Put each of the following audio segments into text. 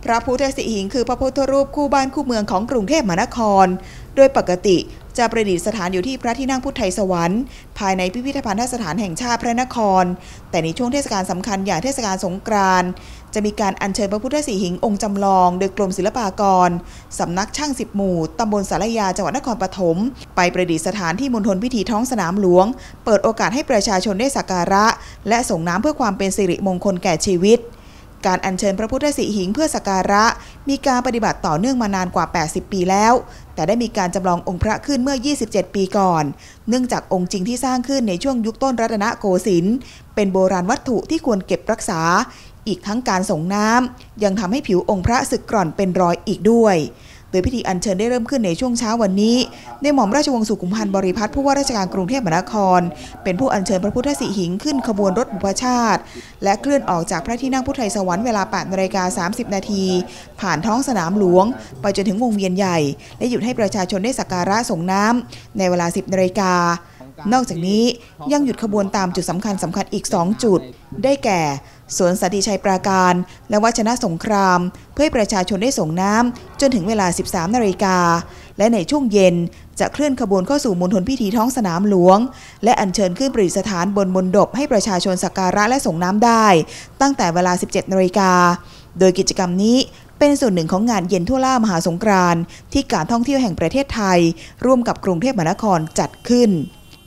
ระพุทธสิหิงค์คือพระพุทธรูปคู่บ้านคู่เมืองของกรุงเทพมหานครโดยปกติจะประดิษฐานอยู่ที่พระที่นั่งพุทธไทยสวรรค์ภายในพิพิธภัณฑสถานแห่งชาติพระนครแต่ในช่วงเทศกาลสำคัญอย่างเทศกาลสงกรานต์จะมีการอัญเชิญพระพุทธสิหิงค์องค์จำลองโดยกรมศิลปากรสำนักช่าง10 หมู่ตำบลสารยาจังหวัดนครปฐมไปประดิษฐานที่มณฑลพิธีท้องสนามหลวงเปิดโอกาสให้ประชาชนได้สักการะและส่งน้ำเพื่อความเป็นสิริมงคลแก่ชีวิตการอัญเชิญพระพุทธสิหิงค์เพื่อสักการะมีการปฏิบัติต่อเนื่องมานานกว่า80 ปีแล้วแต่ได้มีการจำลององค์พระขึ้นเมื่อ27 ปีก่อนเนื่องจากองค์จริงที่สร้างขึ้นในช่วงยุคต้นรัตนโกสินทร์เป็นโบราณวัตถุที่ควรเก็บรักษาอีกทั้งการส่งน้ำยังทำให้ผิวองค์พระสึกกร่อนเป็นรอยอีกด้วยโดยพิธีอัญเชิญได้เริ่มขึ้นในช่วงเช้าวันนี้ในหม่อมราชวงศ์สุขุมพันธ์บริพัตรผู้ว่าราชการกรุงเทพมหานครเป็นผู้อัญเชิญพระพุทธสิหิงค์ขึ้นขบวนรถบุพชาติและเคลื่อนออกจากพระที่นั่งพุทธไทยสวรรค์เวลา 8:30 น.ผ่านท้องสนามหลวงไปจนถึงวงเวียนใหญ่และหยุดให้ประชาชนได้สักการะส่งน้ำในเวลา 10 น.นอกจากนี้ยังหยุดขบวนตามจุดสำคัญอีก2 จุดได้แก่สวนสันติชัยปราการและวัชนะสงครามเพื่อให้ประชาชนได้ส่งน้ำจนถึงเวลา 13 น.และในช่วงเย็นจะเคลื่อนขบวนเข้าสู่มณฑลพิธีท้องสนามหลวงและอัญเชิญขึ้นประดิษฐานบนมณฑปให้ประชาชนสักการะและส่งน้ำได้ตั้งแต่เวลา 17 น.โดยกิจกรรมนี้เป็นส่วนหนึ่งของงานเย็นทั่วล่ามหาสงกรานต์ที่การท่องเที่ยวแห่งประเทศไทยร่วมกับกรุงเทพมหานครจัดขึ้น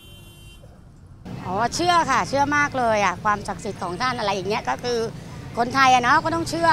เชื่อค่ะเชื่อมากเลยอ่ะความศักดิ์สิทธิ์ของท่านอะไรอย่างเงี้ยก็คือคนไทยอะเนาะก็ต้องเชื่อ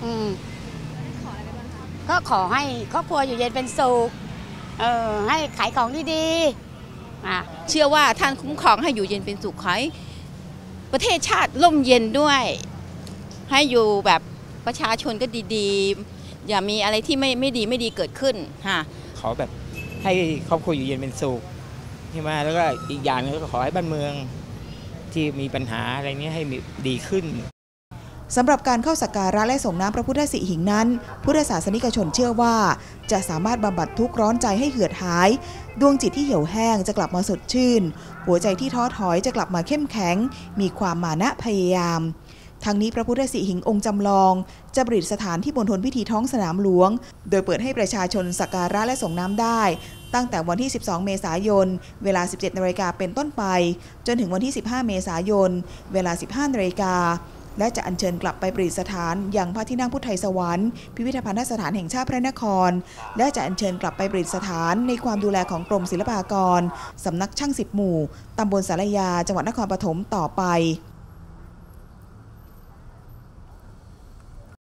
ก็ขอให้ครอบครัวอยู่เย็นเป็นสุขให้ขายของดีเชื่อว่าท่านคุ้มครองให้อยู่เย็นเป็นสุขขอให้ประเทศชาติร่มเย็นด้วยให้อยู่แบบประชาชนก็ดีๆอย่ามีอะไรที่ไม่ดีเกิดขึ้นค่ะขอแบบให้ครอบครัวอยู่เย็นเป็นสุขใช่ไหมแล้วก็อีกอย่างนึงก็ขอให้บ้านเมืองที่มีปัญหาอะไรนี้ให้ดีขึ้นสำหรับการเข้าสักการะและส่งน้ำพระพุทธสิหิงค์นั้นพุทธศาสนิกชนเชื่อว่าจะสามารถบำบัดทุกข์ร้อนใจให้เหือดหายดวงจิตที่เหี่ยวแห้งจะกลับมาสดชื่นหัวใจที่ท้อถอยจะกลับมาเข้มแข็งมีความมานะพยายามทั้งนี้พระพุทธสิหิงค์องค์จำลองจะประดิษฐานที่มณฑลพิธีท้องสนามหลวงโดยเปิดให้ประชาชนสักการะและส่งน้ำได้ตั้งแต่วันที่ 12 เมษายนเวลา 17 น.เป็นต้นไปจนถึงวันที่ 15 เมษายนเวลา 15 น.และจะอัญเชิญกลับไปประดิษฐานยังพระที่นั่งพุทธไทยสวรรค์พิพิธภัณฑสถานแห่งชาติพระนครและจะอัญเชิญกลับไปประดิษฐานในความดูแลของกรมศิลปากรสำนักช่าง10 หมู่ตำบลสารยาจังหวัดนครปฐมต่อไป